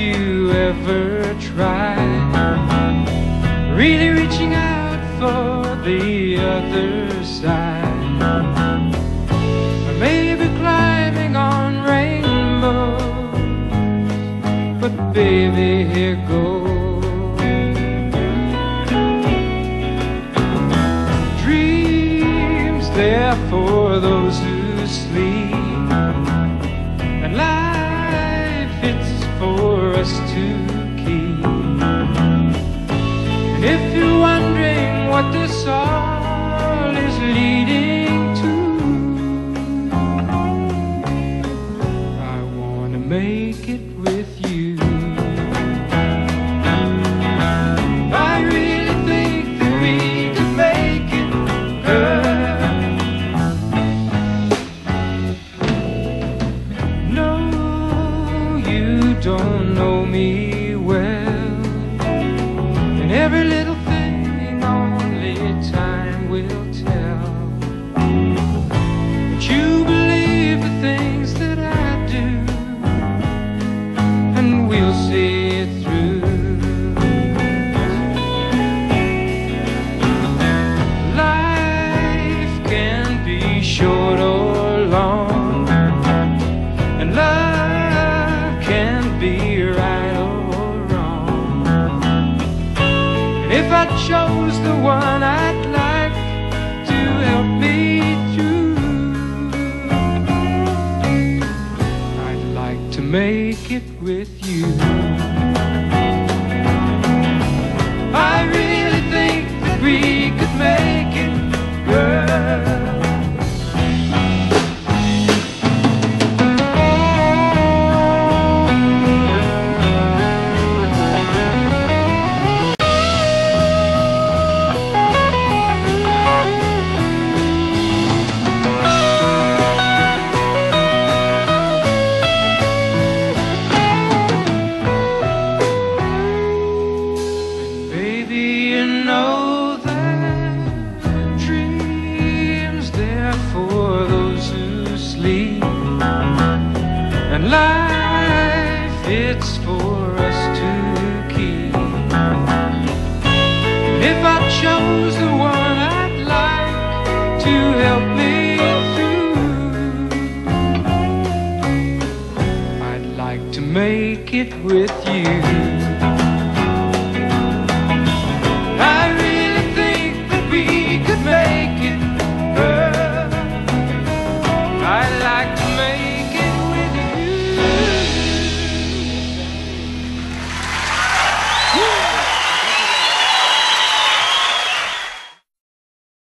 you ever tried really reaching out for the other side, or maybe climbing on rainbows, but baby, here goes. Dreams there for those who sleep, and life it's for us to keep. And if you're wondering what this all is leading to, I wanna make it with you. I really think that we could make it, girl. No, you don't know me well, and every little thing only time will tell. But you believe the things that I do, and we'll see it through. Life can be short or long, and love can be right or wrong. And if I chose the one I'd like to help me through, I'd like to make it with you. I really think that we could make it, girl. Baby, you know that dreams there for those who sleep, and life it's for us to keep. And if I chose the one I'd like to help me through, I'd like to make it with you.